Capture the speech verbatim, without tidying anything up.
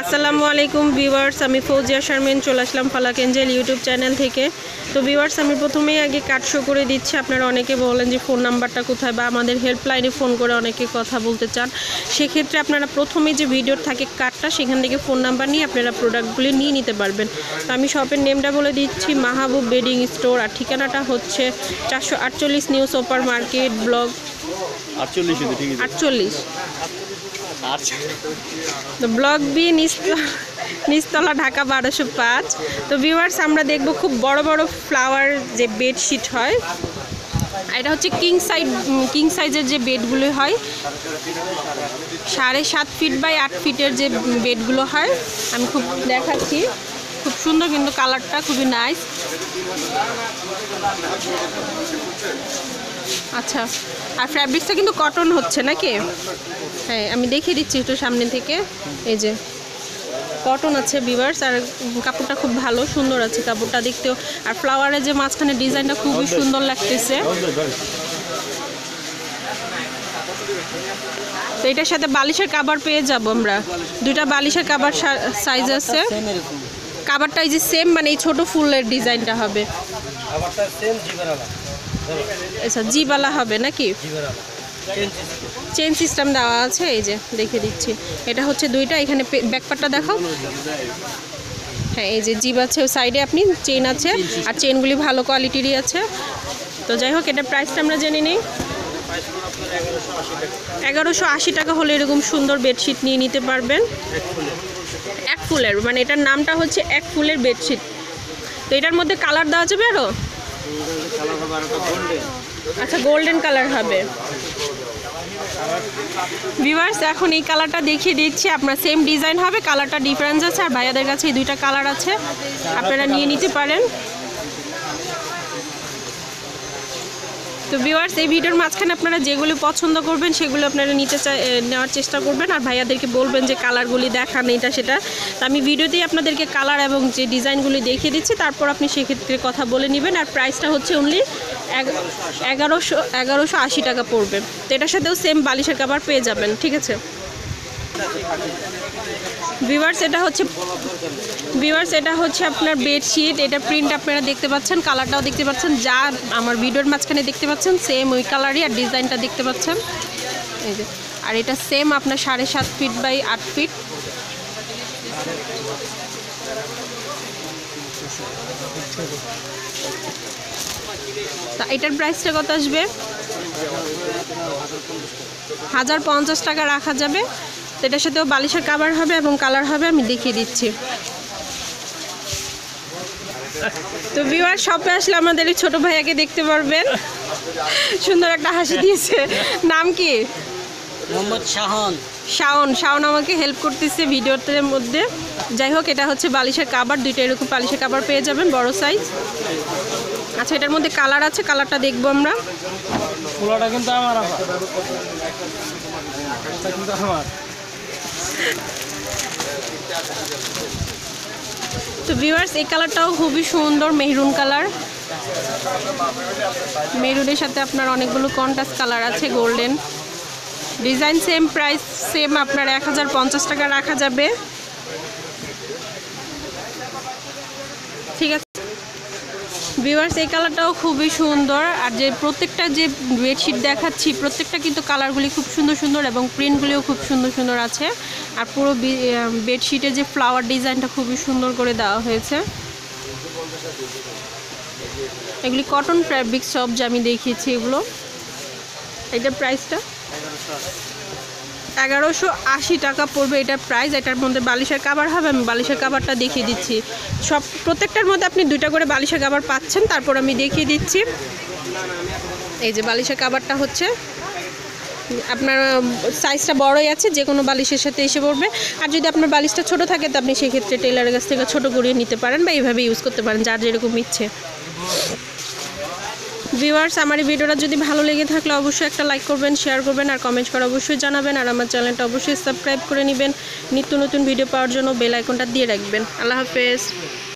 আসসালামু আলাইকুম ভিউয়ার্স, আমি ফৌজিয়া শারমিন চলে আসলাম ফালাক এঞ্জেল ইউটিউব চ্যানেল থেকে। তো ভিউয়ার্স, আমি প্রথমেই আগে কার্ড শো করে দিচ্ছি। আপনারা অনেকে বলেন যে ফোন নাম্বারটা কোথায়, বা আমাদের হেল্পলাইনে ফোন করে অনেকে কথা বলতে চান। সেক্ষেত্রে আপনারা প্রথমে যে ভিডিওর থাকে কার্ডটা, সেখান থেকে ফোন নাম্বার নিয়ে আপনারা প্রোডাক্টগুলি নিয়ে নিতে পারবেন। তো আমি শপের নেমটা বলে দিচ্ছি, মাহবুব বেডিং স্টোর, আর ঠিকানাটা হচ্ছে চারশো আটচল্লিশ নিউ সুপার মার্কেট ব্লক আটচল্লিশ আটচল্লিশ তো ব্লক বি নিচতলা, ঢাকা বারোশো পাঁচ। তো ভিউয়ার্স, আমরা দেখব খুব বড় বড় ফ্লাওয়ার যে বেডশিট হয়। এটা হচ্ছে কিং সাইজ কিং সাইজের যে বেডগুলো হয়, সাড়ে সাত ফিট বাই আট ফিটের যে বেডগুলো হয়। আমি খুব দেখাচ্ছি, খুব সুন্দর, কিন্তু কালারটা খুবই নাইস। আচ্ছা, আর ফ্যাব্রিক্সটা কিন্তু কটন হচ্ছে নাকি? হ্যাঁ, আমি দেখিয়ে দিচ্ছি একটু সামনে থেকে। এই যে কটন আছে ভিউয়ার্স, আর কাপড়টা খুব ভালো, সুন্দর আছে কাপড়টা দেখতেও। আর ফ্লাওয়ারের যে মাঝখানে ডিজাইনটা খুবই সুন্দর লাগতেছে। তো এটার সাথে বালিশের কাভার পেয়ে যাব আমরা। দুইটা বালিশের কাভার সাইজ আছে। কাভারটা এই যে সেম, মানে এই ছোট ফুলের ডিজাইনটা হবে। আচ্ছা, জিবালা হবে নাকি? চেন সিস্টেম দেওয়া আছে। এই যে দেখে দিচ্ছি, এটা হচ্ছে দুইটা। এখানে ব্যাকপার্টটা দেখাও। হ্যাঁ, এই যে জিব আছে, ওই সাইডে আপনি চেন আছে, আর চেনগুলি ভালো কোয়ালিটিরই আছে। তো যাই হোক, এটার প্রাইসটা আমরা জেনে নিই। এগারোশো আশি টাকা হলে এরকম সুন্দর বেডশিট নিয়ে নিতে পারবেন। এক ফুলের, মানে এটার নামটা হচ্ছে এক ফুলের বেডশিট। তো এটার মধ্যে কালার দেওয়া যাবে আরও? আচ্ছা, গোল্ডেন কালার হবে। ভিউয়ার্স, এখন এই কালারটা দেখিয়ে দিচ্ছি। আপনার সেম ডিজাইন হবে, কালারটা ডিফারেন্স আছে। আর ভাইয়াদের কাছে এই দুইটা কালার আছে, আপনারা নিয়ে নিতে পারেন। তো ভিউয়ার্স, এই ভিডিওর মাঝখানে আপনারা যেগুলো পছন্দ করবেন সেগুলো আপনারা নিতে চাই নেওয়ার চেষ্টা করবেন, আর ভাইয়াদেরকে বলবেন যে কালারগুলি দেখান এটা সেটা। তো আমি ভিডিওতেই আপনাদেরকে কালার এবং যে ডিজাইনগুলি দেখিয়ে দিচ্ছি, তারপর আপনি সেক্ষেত্রে কথা বলে নেবেন। আর প্রাইসটা হচ্ছে অনলি এগারোশো এগারোশো আশি টাকা পড়বে। তো এটার সাথেও সেম বালিশের কাভার পেয়ে যাবেন, ঠিক আছে? ভিউয়ার্স, এটা হচ্ছে ভিউয়ার্স এটা হচ্ছে আপনার বেডশিট। এটা প্রিন্ট আপনারা দেখতে পাচ্ছেন, কালারটাও দেখতে পাচ্ছেন, যা আমার ভিডিওর মাঝখানে দেখতে পাচ্ছেন সেম ওই কালারই। আর ডিজাইনটা দেখতে পাচ্ছেন এই যে। আর এটা সেম আপনার সাড়ে সাত ফিট বাই আট ফিট। তা এটার প্রাইসটা কত আসবে? হাজার পঞ্চাশ টাকা রাখা যাবে। তো এটার সাথেও বালিশের কাভার হবে এবং কালার হবে, আমি দেখিয়ে দিচ্ছি। তো ভিউয়ার, শপে আসলে আমাদের এই ছোটো ভাইয়াকে দেখতে পারবেন। সুন্দর একটা হাসি দিয়েছে। নাম কি? মোহাম্মদ শাহন। শাওন শাওন আমাকে হেল্প করতেছে ভিডিওটার মধ্যে। যাই হোক, এটা হচ্ছে বালিশের কাভার, দুইটা এরকম বালিশের কাভার পেয়ে যাবেন, বড় সাইজ। আচ্ছা, এটার মধ্যে কালার আছে, কালারটা দেখবো আমরা। পুরোটা কিন্তু আমার কিন্তু আমার তো ভিউয়ার্স, এই কালারটাও খুবই সুন্দর, মেহরুন কালার। মেহরুনের সাথে আপনার অনেকগুলো কন্ট্রাস্ট কালার আছে, golden design. Same price, same আপনার এক হাজার পঞ্চাশ টাকা রাখা যাবে, ঠিক আছে? ভিউয়ার্স, এই কালারটাও খুবই সুন্দর। আর যে প্রত্যেকটা যে বেডশিট দেখাচ্ছি, প্রত্যেকটা কিন্তু কালারগুলি খুব সুন্দর সুন্দর এবং প্রিন্টগুলিও খুব সুন্দর সুন্দর আছে। আর পুরো বেডশিটের যে ফ্লাওয়ার ডিজাইনটা খুবই সুন্দর করে দেওয়া হয়েছে। এগুলি কটন ফ্যাব্রিক সব যে আমি দেখিয়েছি এগুলো। এটার প্রাইসটা এগারোশো আশি টাকা পড়বে এটার প্রাইস। এটার মধ্যে বালিশের কাভার হবে, আমি বালিশের কাভারটা দেখিয়ে দিচ্ছি। সব প্রত্যেকটার মধ্যে আপনি দুইটা করে বালিশের কাভার পাচ্ছেন। তারপর আমি দেখিয়ে দিচ্ছি। এই যে বালিশের কাভারটা হচ্ছে আপনার সাইজটা বড়ই আছে, যে কোনো বালিশের সাথে এসে পড়বে। আর যদি আপনার বালিশটা ছোট থাকে, তো আপনি সেক্ষেত্রে টেলারের কাছ থেকে ছোটো করিয়ে নিতে পারেন, বা এইভাবে ইউজ করতে পারেন, যার যেরকম ইচ্ছে। ভিউয়ার্স, আমার এই ভিডিওটা যদি ভালো লেগে থাকলে অবশ্যই একটা লাইক করবেন, শেয়ার করবেন, আর কমেন্ট করে অবশ্যই জানাবেন। আর আমার চ্যানেলটা অবশ্যই সাবস্ক্রাইব করে নেবেন। নিত্য নতুন ভিডিও পাওয়ার জন্য বেল আইকনটা দিয়ে রাখবেন। আল্লাহ হাফেজ।